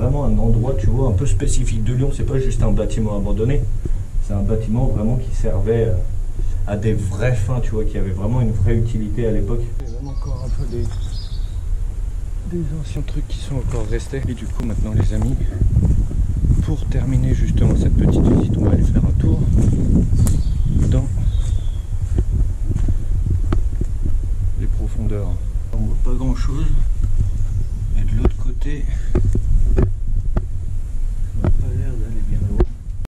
vraiment un endroit, tu vois, un peu spécifique de Lyon. C'est pas juste un bâtiment abandonné. C'est un bâtiment vraiment qui servait à des vraies fins, tu vois, qui avait vraiment une vraie utilité à l'époque. Il y a même encore un peu des anciens trucs qui sont encore restés. Et du coup, maintenant, les amis, pour terminer justement cette petite visite, on va aller faire un tour dans les profondeurs. On voit pas grand chose. Et de l'autre côté,